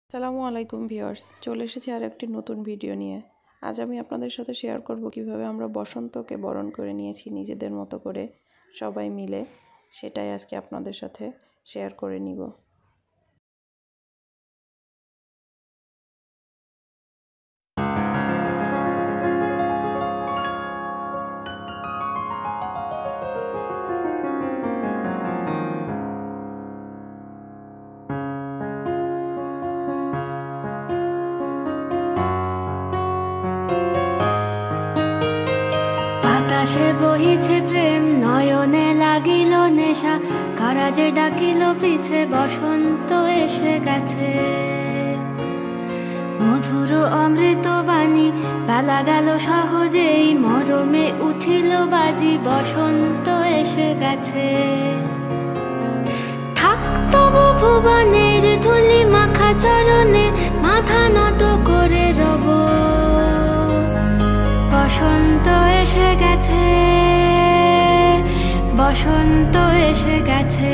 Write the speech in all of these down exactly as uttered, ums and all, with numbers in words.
আসসালামু আলাইকুম ভিউয়ার্স, চলে এসেছি আর একটি নতুন ভিডিও নিয়ে। আজ আমি আপনাদের সাথে শেয়ার করব কিভাবে আমরা বসন্তকে বরণ করে নিয়েছি নিজেদের মতো করে সবাই মিলে। সেটাই আজকে আপনাদের সাথে শেয়ার করে নিব। বাতাসে বহিছে প্রেম, নয়নে লাগিল নেশা, কারাজে ডাকিল পিছে, বসন্ত এসে গেছে। মধুর অমৃত বাণী, বেলা গেল সহজেই, মরমে উঠিল বাজি, বসন্ত এসে গেছে। থাক তবু ভুবনের ধুলি মাখা চরণে, মাথা নত করে রব। বসন্ত এসে গেছে, বসন্ত এসে গেছে।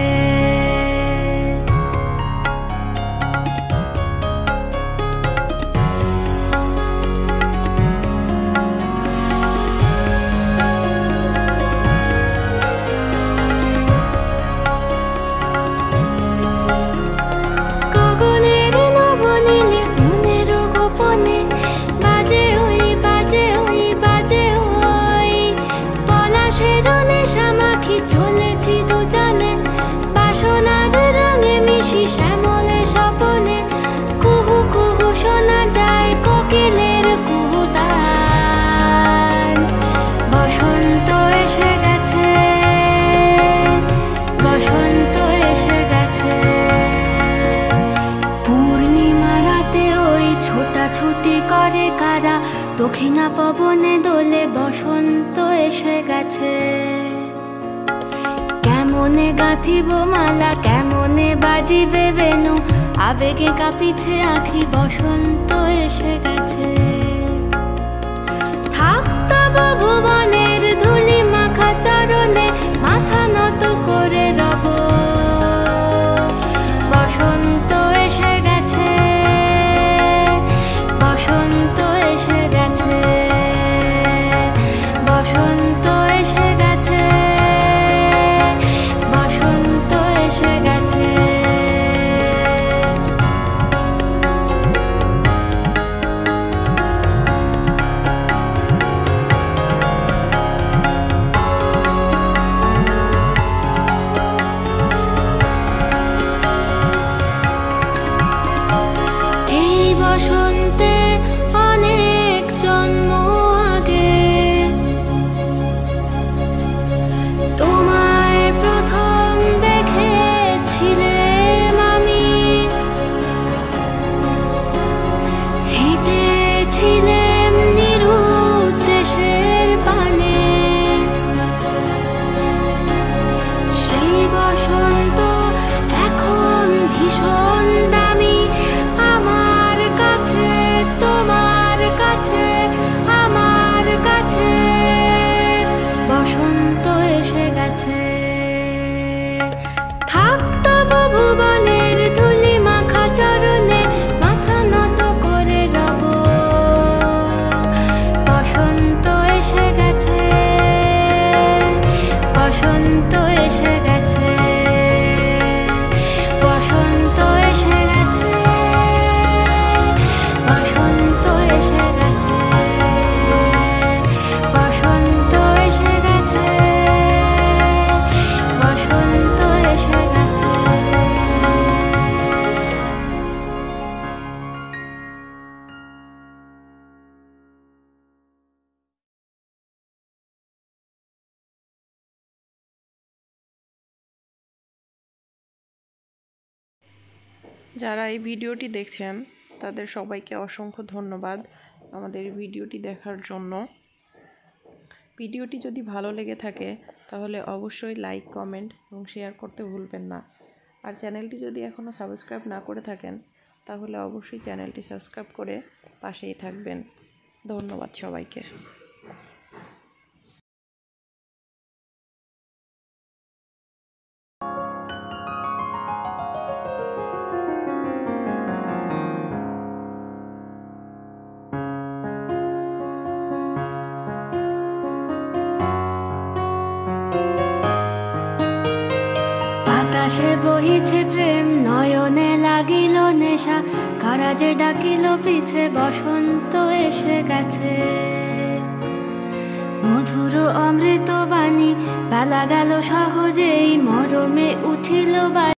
গগনের নবনীলে, মনের গোপনে, বাজে ওই বাজে ওই বাজে ওই, পলাশের নেশা মাখি চলেছি দুজনে, বাসনার রঙে মিশি শ্যামলে স্বপনে। কুহু কুহু শোনা যায় কোকিলের কুহুতান। বসন্ত এসে গেছে, বসন্ত এসে গেছে। পূর্ণিমা রাতে ওই ছোটাছুটি করে কারা, দক্ষিণা পবনে দোলে, বসন্ত এসে গেছে। কেমনে গাঁথিব মালা, কেমনে বাজিবে বেনু, আবেগে কাঁপিছে আঁখি, বসন্ত এসে গেছে। থাক তব ভুবনের ধুলি মাখা চরণে, মাথা নত করে রব। বসন্ত এসে গেছে, বসন্ত এসে গেছে, বসন্ত এসে গেছে, বসন্ত এসে গেছে। এই বসন্তে অনেক জন্ম আগে, তোমায় প্রথম দেখেছিলাম আমি। হেঁটেছিলাম নিরুদ্দেশের পানে, সেই বসন্ত এখন ভীষণ দামি আমার কাছে, তোমার কাছে, আমার কাছে। বসন্ত এসে গেছে। থাক তব ভুবনের ধুলি মাখা চরণে, মাথা নত করে রব। বসন্ত এসে গেছে, বসন্ত এসে গেছে, বসন্ত এসে গেছে, বসন্ত এসে গেছে, বসন্ত এসে গেছে, বসন্ত এসে গেছে। যারা এই ভিডিওটি দেখছেন তাদের সবাইকে অসংখ্য ধন্যবাদ আমাদের ভিডিওটি দেখার জন্য। ভিডিওটি যদি ভালো লেগে থাকে তাহলে অবশ্যই লাইক, কমেন্ট এবং শেয়ার করতে ভুলবেন না। আর চ্যানেলটি যদি এখনও সাবস্ক্রাইব না করে থাকেন তাহলে অবশ্যই চ্যানেলটি সাবস্ক্রাইব করে পাশেই থাকবেন। ধন্যবাদ সবাইকে। বাতাসে বহিছে প্রেম, নয়নে লাগিল নেশা, কারা যে ডাকিল পিছে বসন্ত এসে গেছে। মধুর অমৃত বাণী বেলা গেল সহজেই, মরমে উঠিল